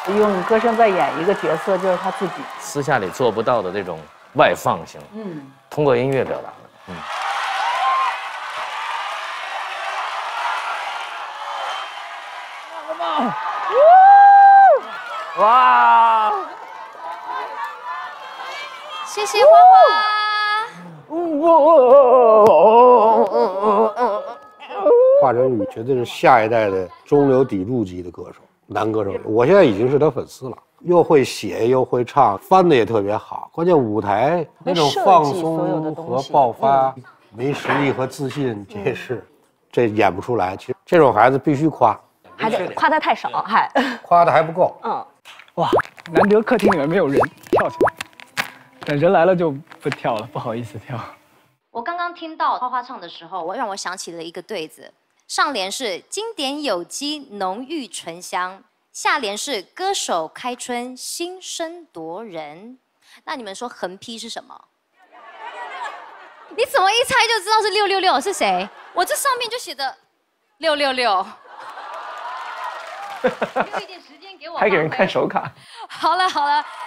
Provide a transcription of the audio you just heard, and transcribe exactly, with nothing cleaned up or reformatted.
用歌声在演一个角色，就是他自己， 私下里做不到的这种外放性，嗯，通过音乐表达的，嗯。哇！ 谢谢花花。 华晨宇绝对是下一代的中流砥柱级的歌手，男歌手。我现在已经是他粉丝了，又会写又会唱，翻的也特别好。关键舞台那种放松和爆发，没实力和自信，这是这演不出来。其实这种孩子必须夸， 还得夸他太少，还夸的还不够。 嗯， 哇，难得客厅里面没有人，跳起来。等人来了就不跳了，不好意思跳。 我刚刚听到花花唱的时候，我让我想起了一个对子，上联是经典有机浓郁醇香，下联是歌手开春心声夺人。那你们说横批是什么？你怎么一猜就知道是六六六是谁？我这上面就写的六六六。留一点时间给我， 还给人看手卡。 好了好了，